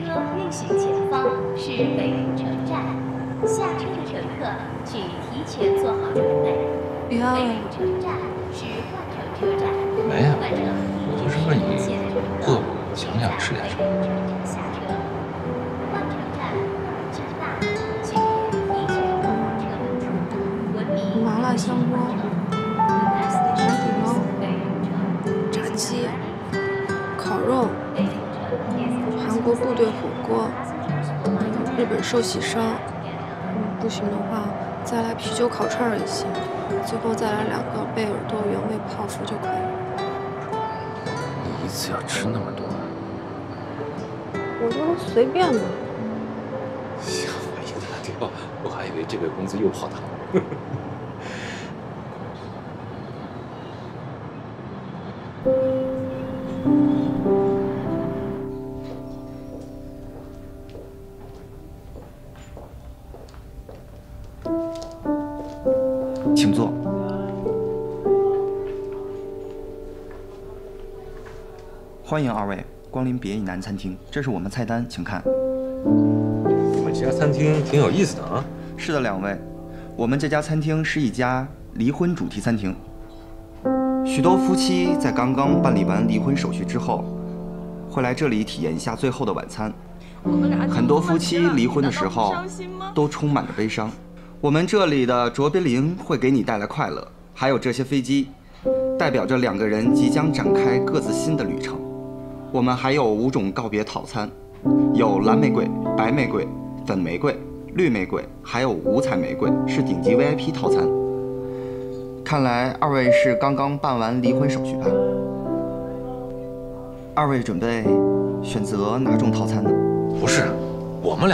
车运行前方是北土城站，下车的乘客请提前做好准备。北土城站是换乘车站， 没啊，我就是问你饿不饿，想不想吃点什么。 下车。换乘站至大，请提前做好车门处。文明麻辣香锅、海底捞、炸鸡、烤肉、韩国部队火锅、日本寿喜烧。不行的话，再来啤酒烤串也行。最后再来2个贝尔多原味泡芙就可以了。 你一次要吃那么多？ 我就说随便嘛。 吓我一大跳，我还以为这个公司又泡汤。 请坐。欢迎2位光临别意南餐厅，这是我们菜单，请看。 你们这家餐厅挺有意思的啊。 是的，2位，我们这家餐厅是一家离婚主题餐厅。许多夫妻在刚刚办理完离婚手续之后，会来这里体验一下最后的晚餐。很多夫妻离婚的时候都充满着悲伤。我们这里的卓别林会给你带来快乐，还有这些飞机，代表着2个人即将展开各自新的旅程。我们还有5种告别套餐，有蓝玫瑰、白玫瑰、粉玫瑰、绿玫瑰，还有5彩玫瑰，是顶级 VIP 套餐。看来2位是刚刚办完离婚手续吧？2位准备选择哪种套餐呢？ 不是，我们俩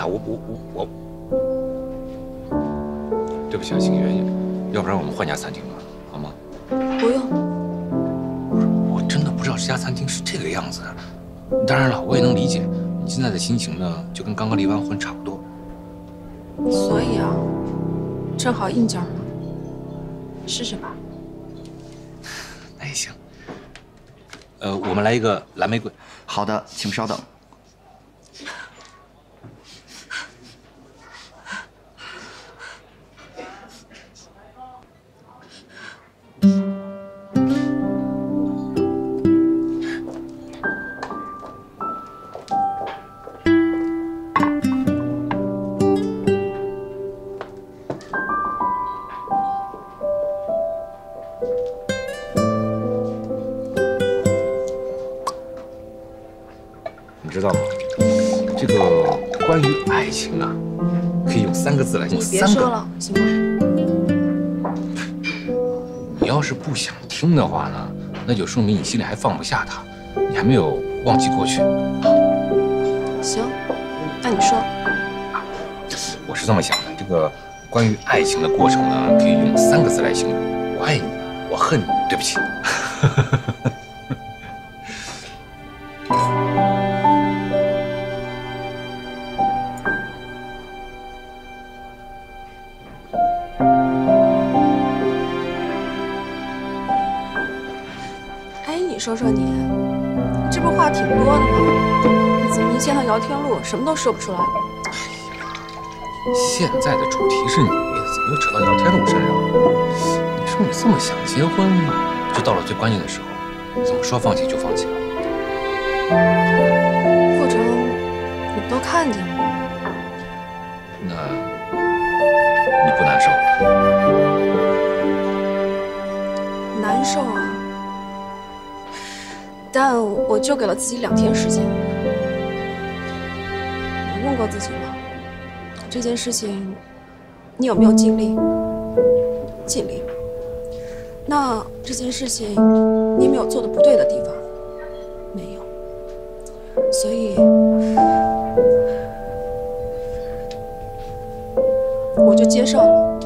对不起啊，星月，要不然我们换家餐厅吧，好吗？ 不用。 我真的不知道这家餐厅是这个样子。当然了，我也能理解你现在的心情呢，就跟刚刚离完婚差不多。 所以啊，正好应景嘛，试试吧。 那也行。我们来一个蓝玫瑰。 好的，请稍等。 你知道吗？这个关于爱情啊，可以用3个字来形容。 你别说了，行吗？ 你要是不想听的话呢，那就说明你心里还放不下他，你还没有忘记过去。 行，那你说。 我是这么想的，这个关于爱情的过程呢，可以用3个字来形容：我爱你，我恨你，对不起。 说说你，这不话挺多的吗？你怎么一见到姚天禄什么都说不出来？ 现在的主题是你，怎么又扯到姚天禄身上了？你说你这么想结婚，就到了最关键的时候，怎么说放弃就放弃了？ 过程你不都看见了？ 那你不难受？ 难受啊！但我就给了自己2天时间。我问过自己了，这件事情你有没有尽力？尽力。那这件事情你有没有做的不对的地方？没有。所以，我就接受了。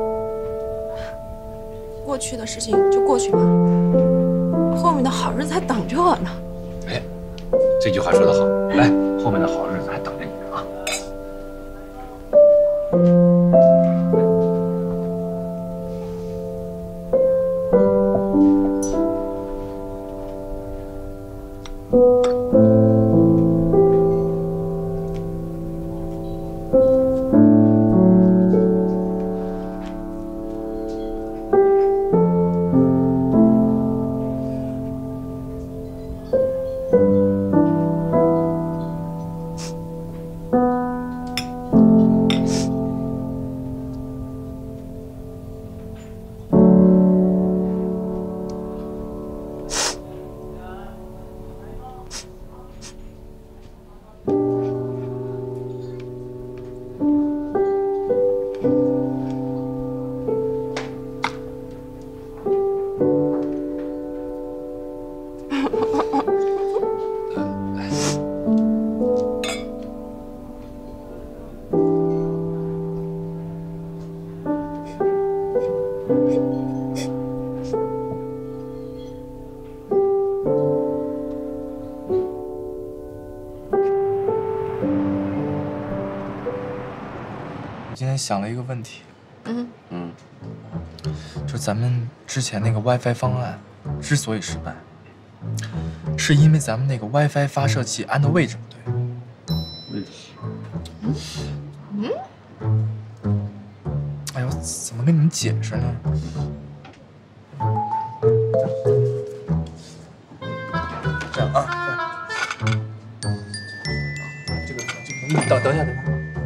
过去的事情就过去吧。后面的好日子还等着我呢。 哎，这句话说得好，来，后面的好日子还等着你呢啊！ 天想了一个问题。就咱们之前那个 WiFi 方案之所以失败，是因为咱们那个 WiFi 发射器安的位置不对。 位置？ 哎呦，怎么跟你们解释呢？这样啊，这个，你等一下。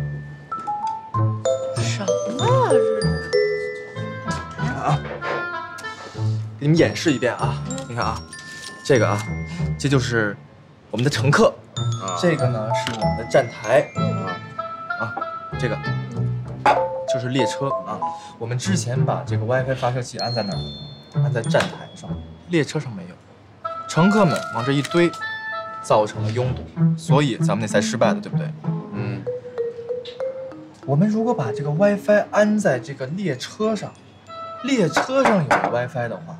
什么啊？给你们演示一遍啊！你看啊，这个啊，这就是我们的乘客，这个呢是我们的站台，这个就是列车啊。我们之前把这个 WiFi 发射器安在哪儿？安在站台上，列车上没有，乘客们往这一堆，造成了拥堵，所以咱们那才失败的，对不对？我们如果把这个 WiFi 安在这个列车上，列车上有了 WiFi 的话，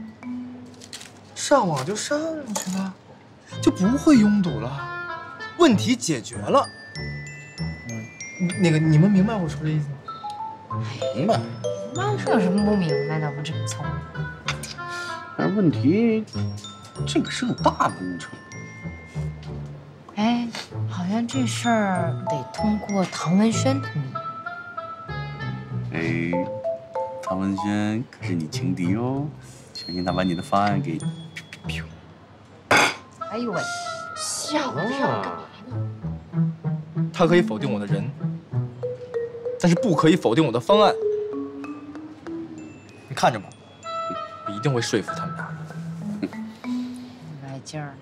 上网就上去了，就不会拥堵了，问题解决了。那个你们明白我说的意思吗？ 明白。 那是有什么不明白的？我这么聪明。 但是问题，这个是个大工程。 哎，好像这事儿得通过唐文轩同意。 哎，唐文轩可是你情敌哦，相信他把你的方案给。 哎呦喂，吓我一跳，干嘛呢？ 他可以否定我的人，但是不可以否定我的方案。你看着吧，我一定会说服他们俩的。 来劲儿。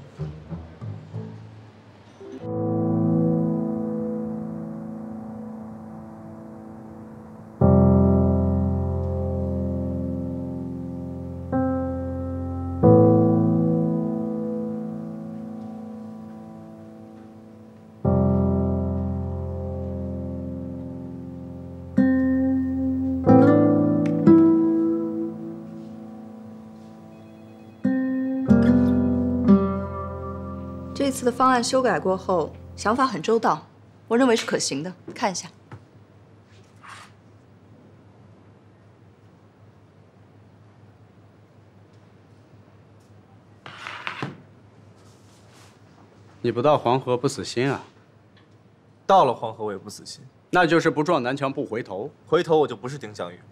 这次的方案修改过后，想法很周到，我认为是可行的。看一下。 你不到黄河不死心啊？ 到了黄河我也不死心， 那就是不撞南墙不回头。 回头我就不是丁香玉。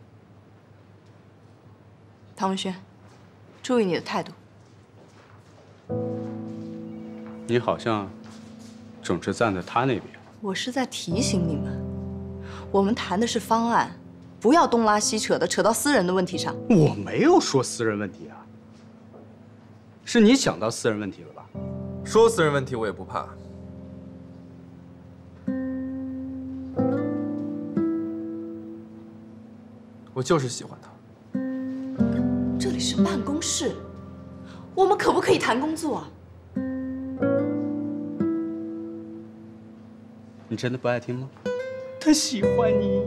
唐文轩，注意你的态度。 你好像总是站在他那边。 我是在提醒你们，我们谈的是方案，不要东拉西扯的扯到私人的问题上。 我没有说私人问题啊，是你想到私人问题了吧？ 说私人问题我也不怕。我就是喜欢他。 这里是办公室，我们可不可以谈工作啊？ 你真的不爱听吗？他喜欢你。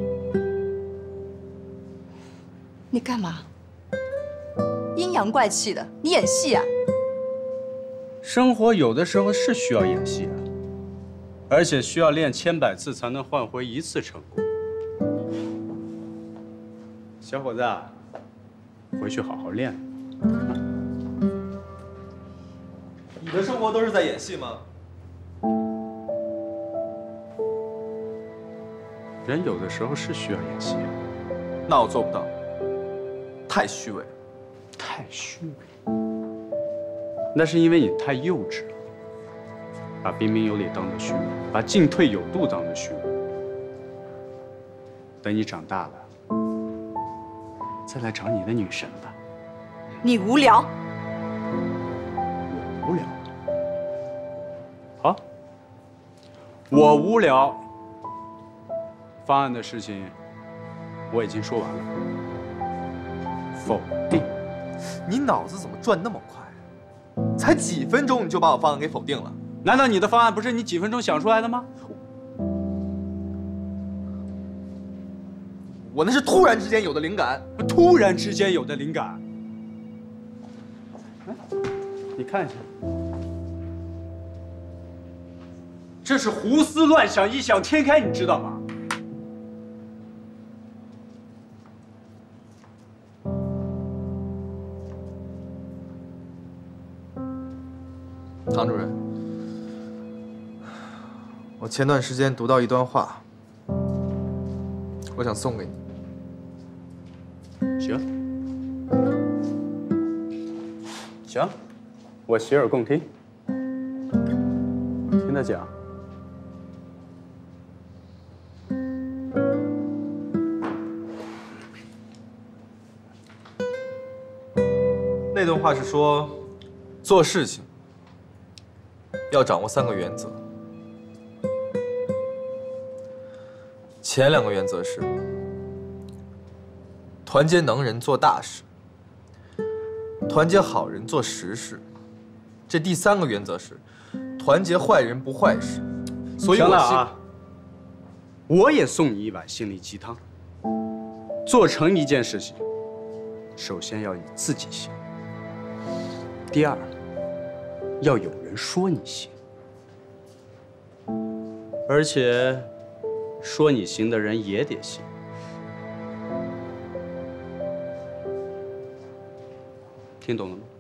你干嘛？阴阳怪气的，你演戏啊？ 生活有的时候是需要演戏啊，而且需要练千百次才能换回一次成功。小伙子，回去好好练。 你的生活都是在演戏吗？ 人有的时候是需要演戏啊。 那我做不到，太虚伪了。 太虚伪？那是因为你太幼稚了，把彬彬有礼当做虚伪，把进退有度当做虚伪。等你长大了，再来找你的女神吧。 你无聊。 我无聊。好，我无聊。方案的事情我已经说完了，否定。 你脑子怎么转那么快？才几分钟你就把我方案给否定了？ 难道你的方案不是你几分钟想出来的吗？ 我那是突然之间有的灵感。 突然之间有的灵感。你看一下，这是胡思乱想，异想天开，你知道吗？ 唐主任，我前段时间读到一段话，我想送给你。 行，我洗耳恭听，听他讲。 那段话是说，做事情要掌握3个原则。前2个原则是团结能人做大事，团结好人做实事。这第3个原则是团结坏人不坏事。所以行了啊，我也送你一碗心灵鸡汤。做成一件事情，首先要你自己行。第2，要有人说你行，而且说你行的人也得行。听懂了吗？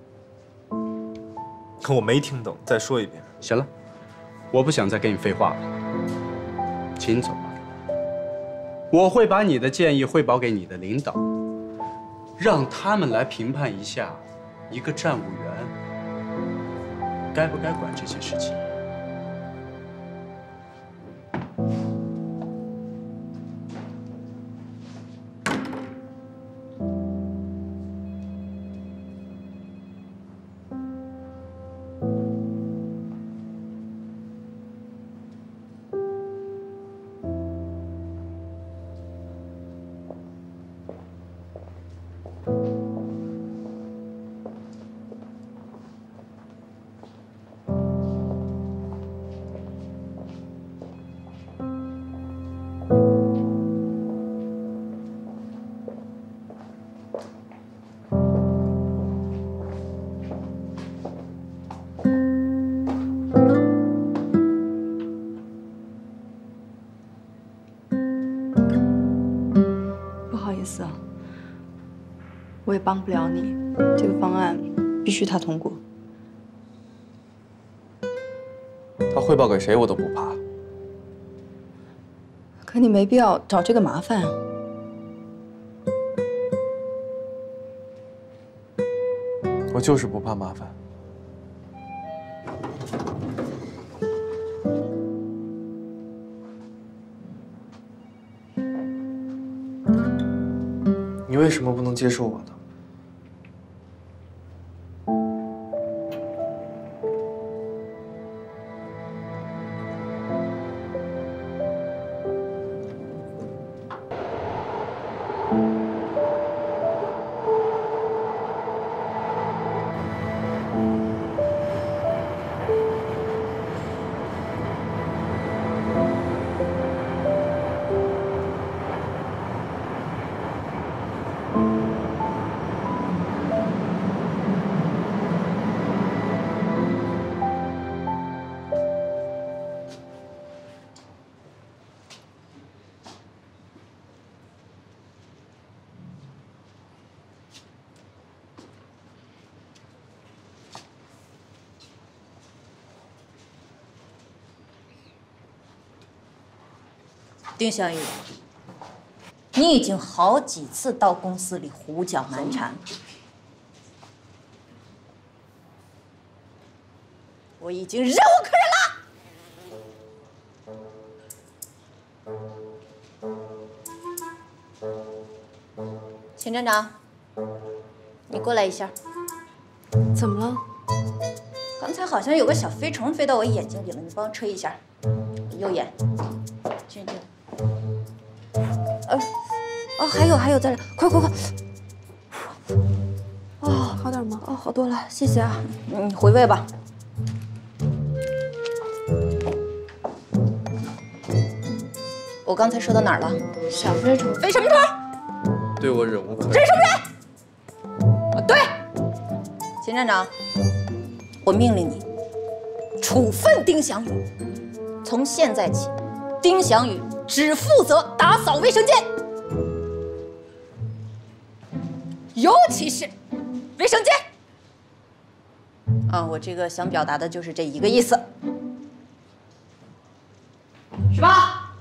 我没听懂，再说一遍。 行了，我不想再跟你废话了，请你走吧。我会把你的建议汇报给你的领导，让他们来评判一下一个站务员该不该管这些事情。 我也帮不了你，这个方案必须他通过。 他汇报给谁我都不怕。 可你没必要找这个麻烦啊。 我就是不怕麻烦。你为什么不能接受我呢？ 丁香玉，你已经好几次到公司里胡搅蛮缠了，我已经忍无可忍了。秦站长，你过来一下。 怎么了？ 刚才好像有个小飞虫飞到我眼睛里了，你帮我吹一下，右眼。进去。还有，再来，快！哦， 好点吗？ 哦，好多了，谢谢啊。你回味吧。我刚才说到哪儿了？ 小飞虫。 飞什么虫？ 对我忍无可忍。 忍什么忍？啊，对。秦站长，我命令你处分丁祥宇，从现在起，丁祥宇只负责打扫卫生间。尤其是卫生间， 啊，我这个想表达的就是这一个意思，是吧？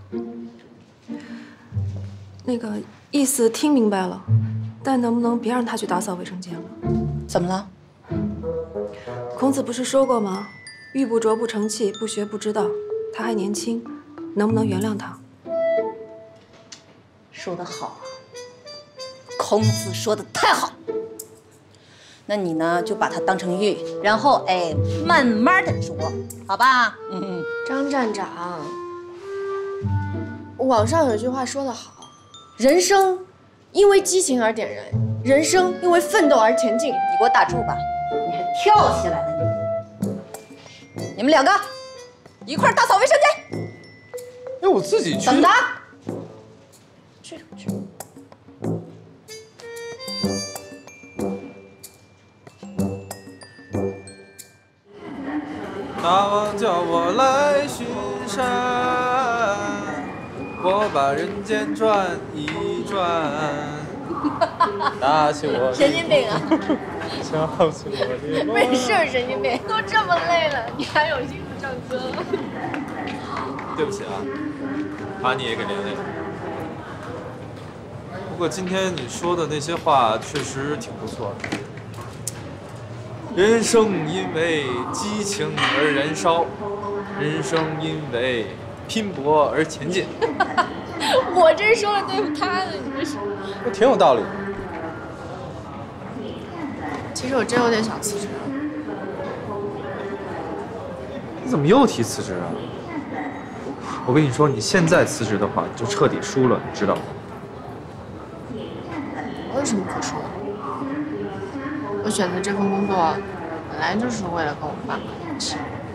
那个意思听明白了，但能不能别让他去打扫卫生间了？ 怎么了？ 孔子不是说过吗？玉不琢不成器，不学不知道。他还年轻，能不能原谅他？ 说得好啊，孔子说的太好。那你呢，就把它当成玉，然后慢慢的琢，好吧？ 张站长，网上有句话说得好，人生因为激情而点燃，人生因为奋斗而前进。 你给我打住吧，你还跳起来了你！你们两个一块儿打扫卫生间。 哎，我自己去。 怎么的？去。 大王叫我来巡山，我把人间转一转。拿起我神经病啊！ 敲起我的梦。 没事，神经病，都这么累了，你还有心思唱歌？ 对不起啊，把你也给连累了。不过今天你说的那些话确实挺不错的。人生因为激情而燃烧，人生因为拼搏而前进。 我这说了对付他的，你这是？ 那挺有道理。 其实我真有点想辞职。 你怎么又提辞职啊？我跟你说，你现在辞职的话，你就彻底输了，你知道吗？ 我有什么可说的？我选择这份工作，本来就是为了跟我爸妈一起。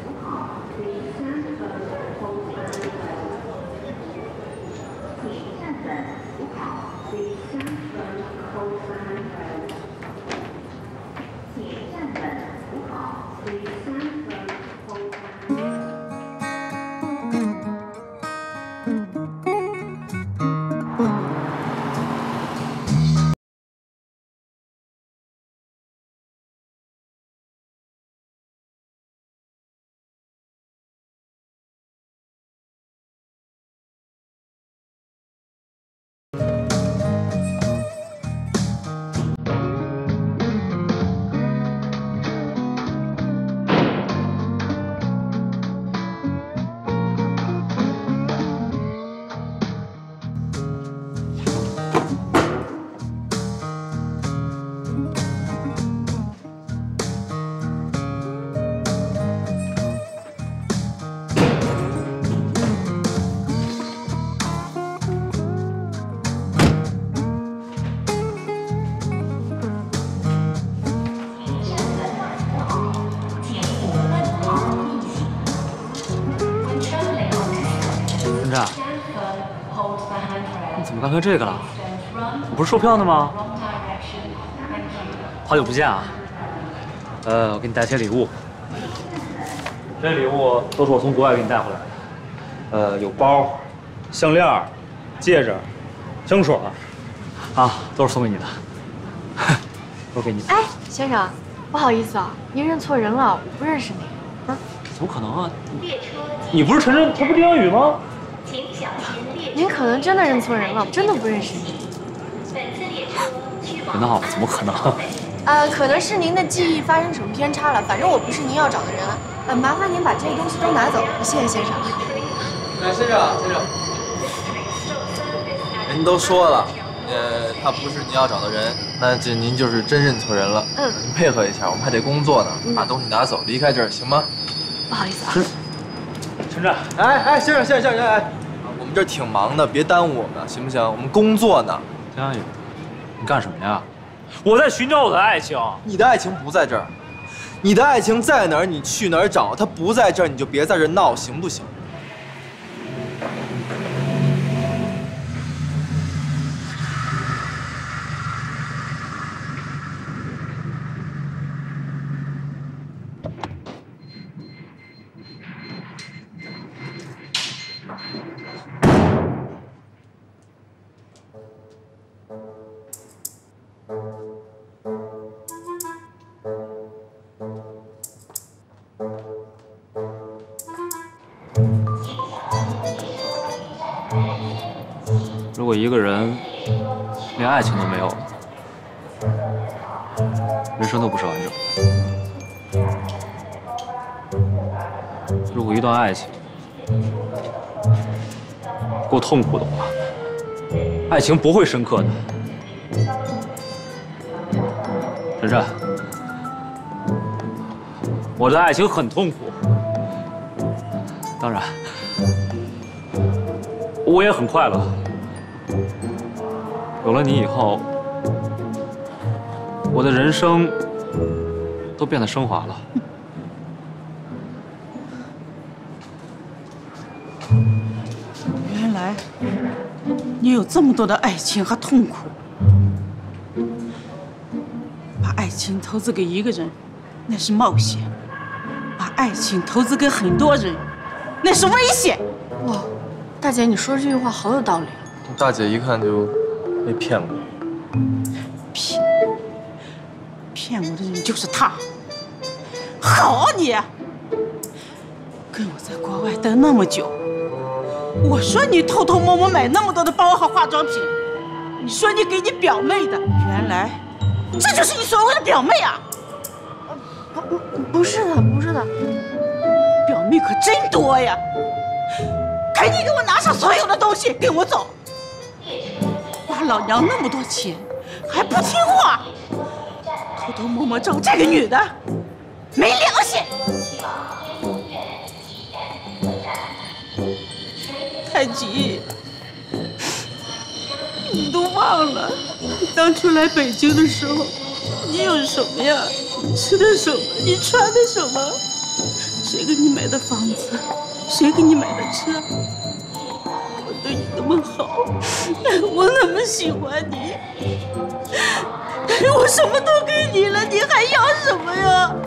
你怎么刚喝这个了？我不是售票的吗？好久不见啊！我给你带些礼物。这些礼物都是我从国外给你带回来的。有包、项链、戒指、香水，啊，都是送给你的。都给你。 哎，先生，不好意思啊，您认错人了，我不认识您。 不是，怎么可能啊？你不是陈真，他不丁小雨吗？ 您可能真的认错人了，我真的不认识您。 别闹了，怎么可能？ 可能是您的记忆发生什么偏差了，反正我不是您要找的人。麻烦您把这些东西都拿走，谢谢先生。 先生，人都说了，他不是您要找的人，那这您就是真认错人了。您配合一下，我们还得工作呢，把东西拿走，离开这儿行吗？ 不好意思啊。 陈真， 哎，先生，我们这儿挺忙的，别耽误我们，行不行？我们工作呢。 江宇，你干什么呀？我在寻找我的爱情。 你的爱情不在这儿，你的爱情在哪儿，你去哪儿找。他不在这儿，你就别在这儿闹，行不行？ 如果一个人连爱情都没有了，人生都不是完整的。如果一段爱情够痛苦的话，爱情不会深刻的。晨晨，我的爱情很痛苦，当然，我也很快乐。有了你以后，我的人生都变得升华了。 原来你有这么多的爱情和痛苦，把爱情投资给一个人，那是冒险；把爱情投资给很多人，那是危险。 哇，大姐，你说这句话好有道理。 大姐一看就被骗了。 骗我的人就是他。好啊你！跟我在国外待那么久，我说你偷偷摸摸买那么多的包和化妆品，你说你给你表妹的，原来这就是你所谓的表妹啊！ 不是的，不是的， 表妹可真多呀！赶紧给我拿上所有的东西，跟我走！花老娘那么多钱，还不听话，偷偷摸摸找这个女的，没良心！太极，你都忘了，你当初来北京的时候，你有什么呀？你吃的什么？你穿的什么？谁给你买的房子？谁给你买的车？我对你那么好，我那么喜欢你，我什么都给你了，你还要什么呀？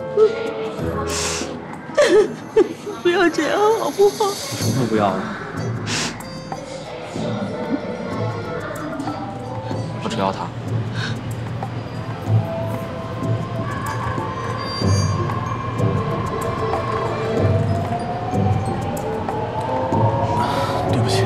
不要这样好不好？ 什么都不要了，我只要他。 对不起。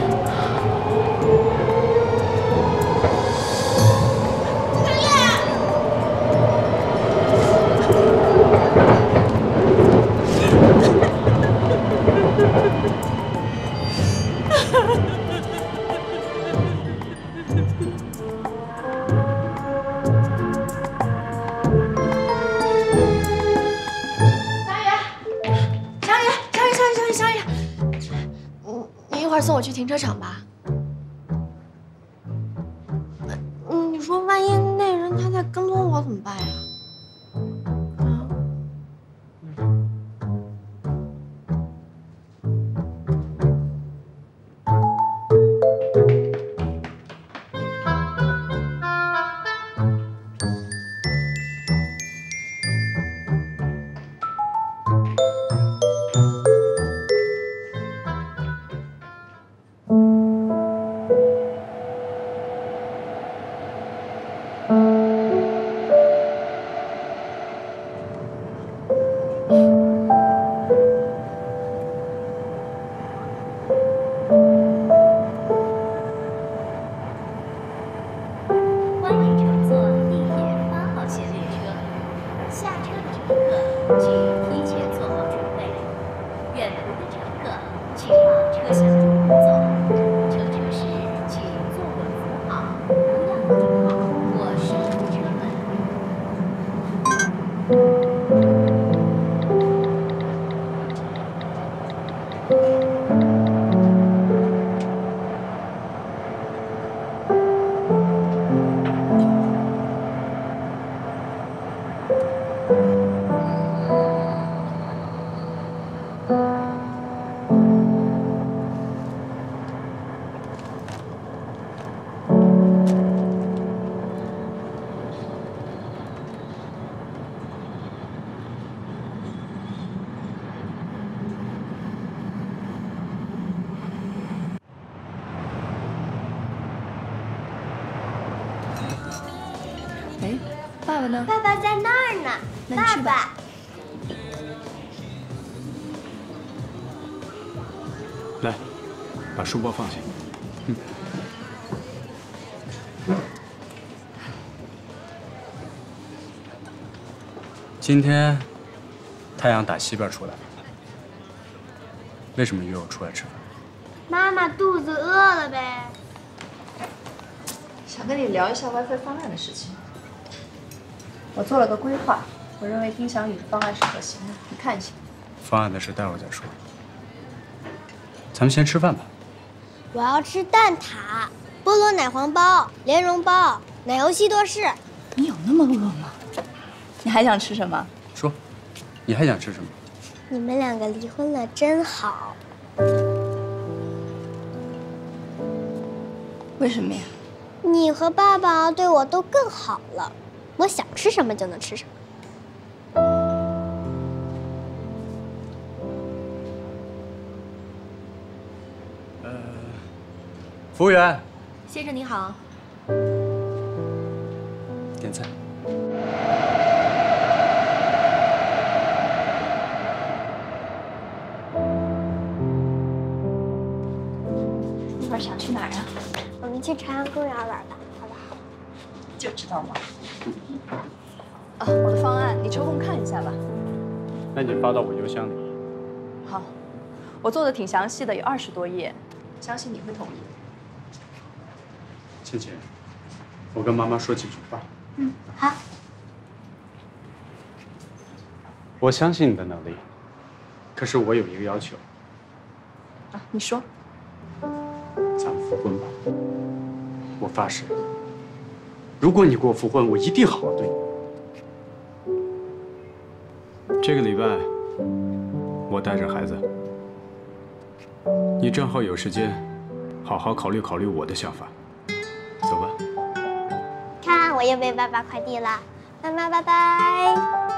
送我去停车场吧。你说万一那人他在跟踪我怎么办呀？ 哎，爸爸呢？ 爸爸在那儿呢。 那你去吧。 来，把书包放下。 今天太阳打西边出来了，为什么约我出来吃饭？ 妈妈肚子饿了呗。 想跟你聊一下 WiFi 方案的事情。 我做了个规划，我认为丁翔宇的方案是可行的，你看一下。 方案的事待会儿再说，咱们先吃饭吧。 我要吃蛋挞、菠萝奶黄包、莲蓉包、奶油西多士。 你有那么饿吗？你还想吃什么？ 说，你还想吃什么？ 你们两个离婚了真好。 为什么呀？ 你和爸爸对我都更好了，我想吃什么就能吃什么。 服务员， 先生您好， 点菜。 一会儿想去哪儿啊？ 我们去朝阳公园玩吧，好不好？ 就知道嘛。啊，我的方案你抽空看一下吧。 那你发到我邮箱里。 好，我做的挺详细的，有20多页，相信你会同意。 倩倩，我跟妈妈说几句话。 嗯，好。 我相信你的能力，可是我有一个要求。 啊，你说。 咱们复婚吧。我发誓，如果你给我复婚，我一定好好对你。这个礼拜，我带着孩子，你正好有时间，好好考虑考虑我的想法。走吧。 看，我又被爸爸快递了，妈妈拜拜。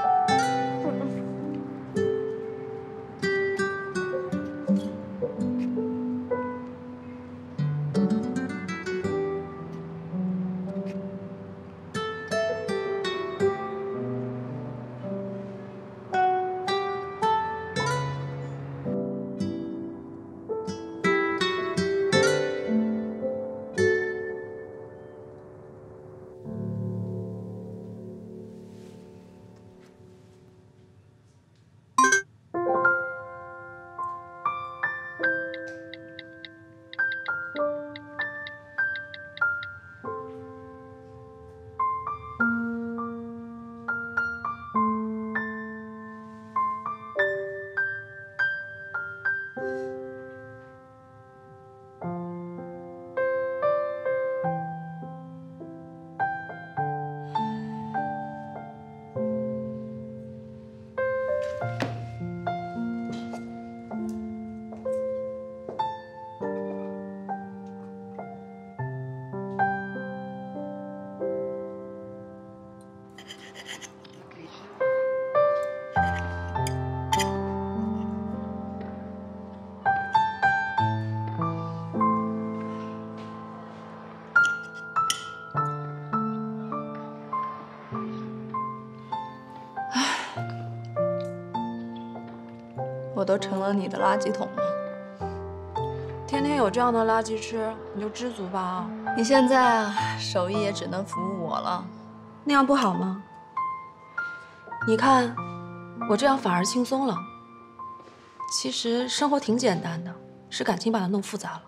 我都成了你的垃圾桶了。 天天有这样的垃圾吃，你就知足吧。 你现在啊，手艺也只能服务我了。 那样不好吗？你看，我这样反而轻松了。其实生活挺简单的，是感情把它弄复杂了。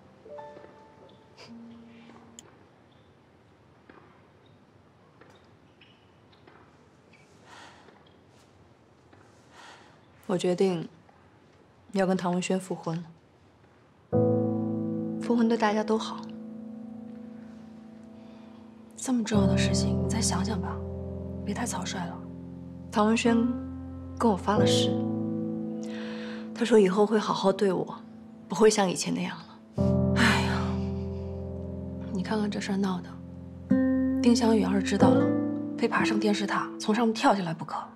我决定要跟唐文轩复婚了。复婚对大家都好。 这么重要的事情，你再想想吧，别太草率了。 唐文轩跟我发了誓，他说以后会好好对我，不会像以前那样了。 哎呀，你看看这事儿闹的，丁香雨要是知道了，非爬上电视塔从上面跳下来不可。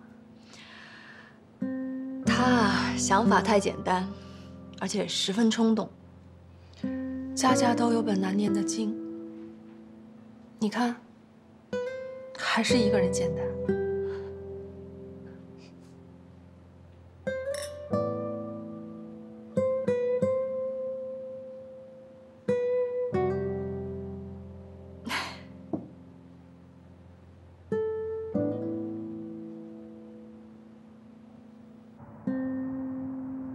他想法太简单，而且十分冲动。 家家都有本难念的经，你看，还是一个人简单。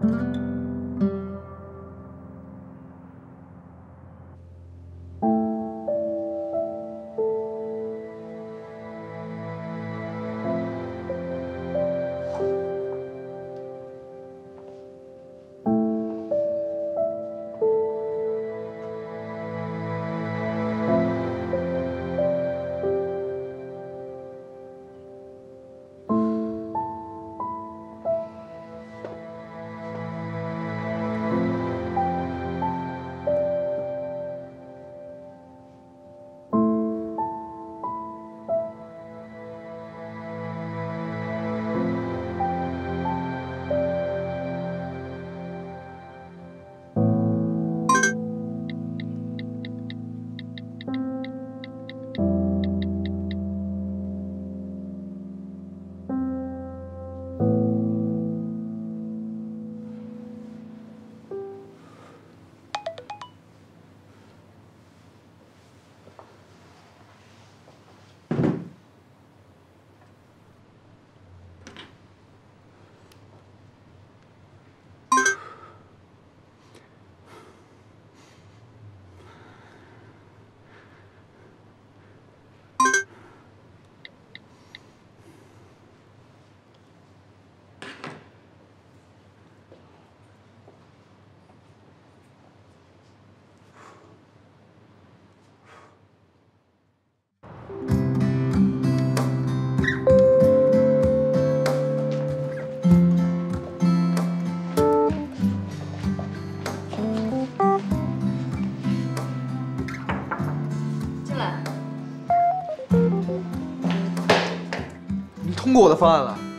通过我的方案了。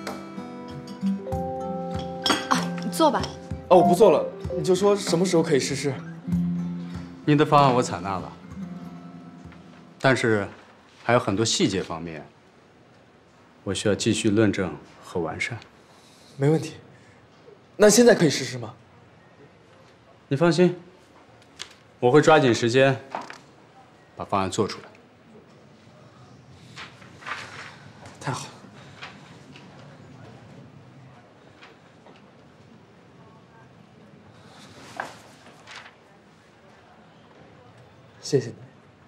你坐吧。 哦，我不做了，你就说什么时候可以实施。 你的方案我采纳了，但是还有很多细节方面，我需要继续论证和完善。 没问题。那现在可以实施吗？ 你放心，我会抓紧时间把方案做出来。 太好了。谢谢你。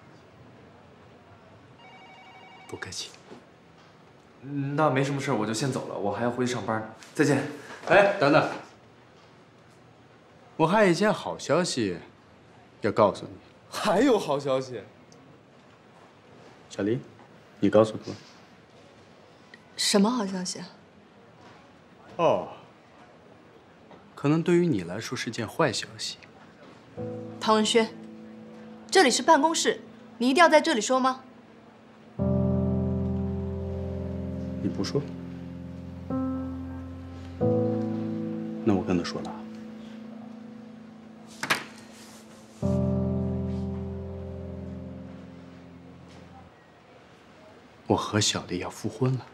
不客气。 那没什么事，我就先走了，我还要回去上班。再见。 哎，等等，我还有一件好消息要告诉你。 还有好消息？ 小黎，你告诉他。 什么好消息啊？ 哦，可能对于你来说是件坏消息。 唐文轩，这里是办公室，你一定要在这里说吗？ 你不说，那我跟他说了。我和小丽要复婚了。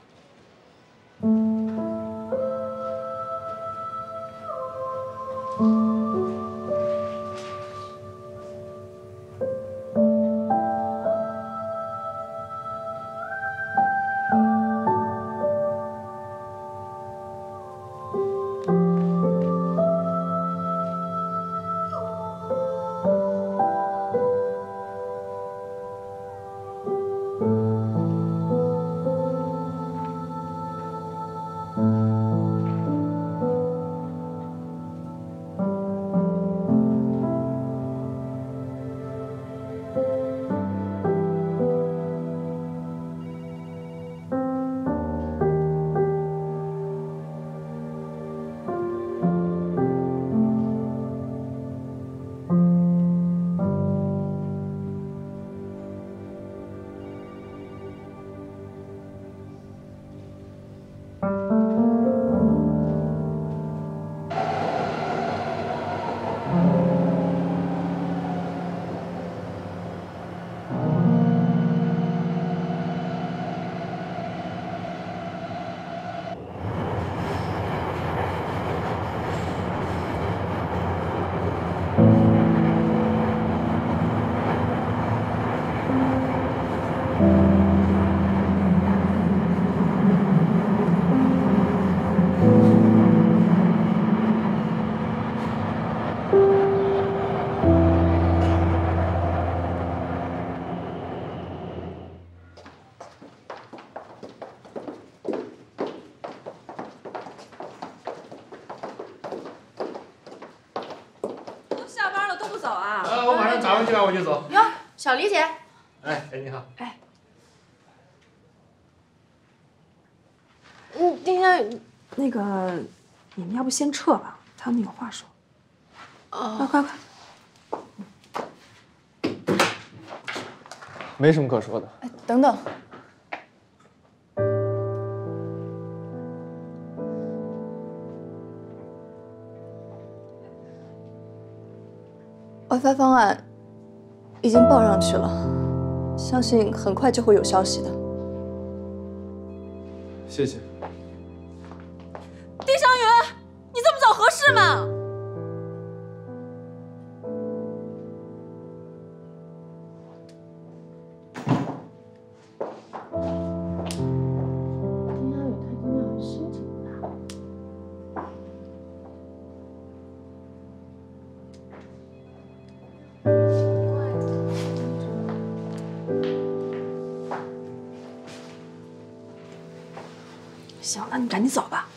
走啊？ 我马上打完这完我就走。 哟，小李姐。 哎，你好。 哎。 丁香雨， 那个，你们要不先撤吧，他们有话说。 哦， 快！ 没什么可说的。 哎，等等。 WiFi 方案已经报上去了，相信很快就会有消息的。 谢谢。 丁香雨，你这么走合适吗？ 丁香雨她今天好像心情不大。 行了，你赶紧走吧。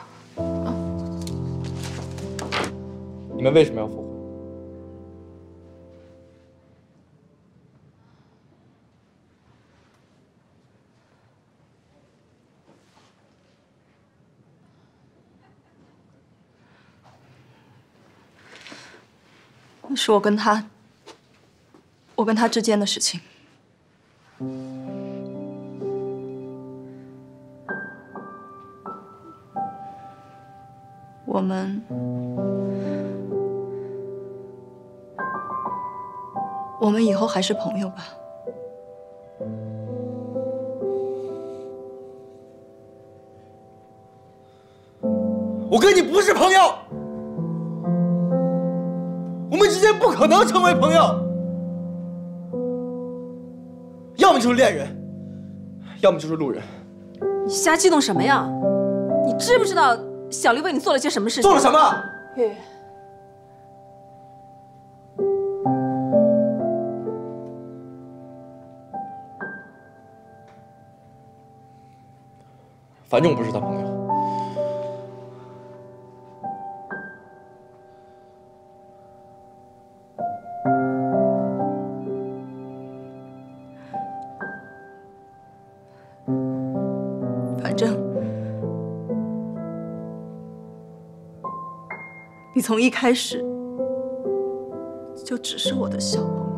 你们为什么要复婚？ 那是我跟他之间的事情。我们以后还是朋友吧。 我跟你不是朋友，我们之间不可能成为朋友，要么就是恋人，要么就是路人。 你瞎激动什么呀？你知不知道小丽为你做了些什么事情？ 做了什么？ 月月， 反正我不是他朋友。 反正你从一开始就只是我的小朋友。